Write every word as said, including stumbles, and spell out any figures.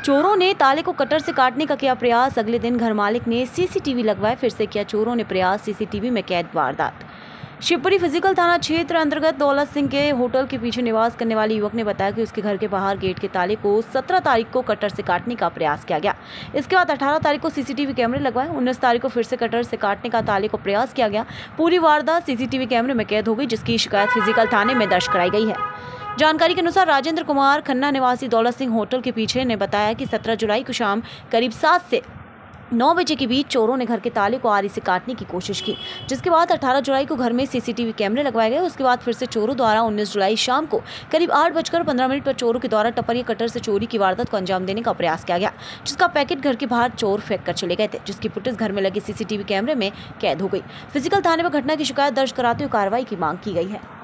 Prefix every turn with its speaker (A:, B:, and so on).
A: चोरों ने ताले को कटर से काटने का किया प्रयास। अगले दिन घर मालिक ने सीसीटीवी लगवाए, फिर से किया चोरों ने प्रयास सीसीटीवी में कैद वारदात। शिवपुरी फिजिकल थाना क्षेत्र अंतर्गत दौलत सिंह के होटल के पीछे निवास करने वाले युवक ने बताया कि उसके घर के बाहर गेट के ताले को सत्रह तारीख को कटर से काटने का प्रयास किया गया। इसके बाद अठारह तारीख को सीसीटीवी कैमरे लगवाए। उन्नीस तारीख को फिर से कटर से काटने का ताले को प्रयास किया गया। पूरी वारदात सीसीटीवी कैमरे में कैद हो गई, जिसकी शिकायत फिजिकल थाने में दर्ज कराई गई है। जानकारी के अनुसार राजेंद्र कुमार खन्ना निवासी दौलत सिंह होटल के पीछे ने बताया कि सत्रह जुलाई को शाम करीब सात से नौ बजे के बीच चोरों ने घर के ताले को आरी से काटने की कोशिश की, जिसके बाद अठारह जुलाई को घर में सीसीटीवी कैमरे लगवाए गए। उसके बाद फिर से चोरों द्वारा उन्नीस जुलाई शाम को करीब आठ बजकर पंद्रह मिनट पर चोरों के द्वारा टपरिया कटर से चोरी की वारदात को अंजाम देने का प्रयास किया गया, जिसका पैकेट घर के बाहर चोर फेंक कर चले गए थे, जिसकी फुटेज घर में लगे सीसीटीवी कैमरे में कैद हो गई। फिजिकल थाने में घटना की शिकायत दर्ज कराते हुए कार्रवाई की मांग की गई है।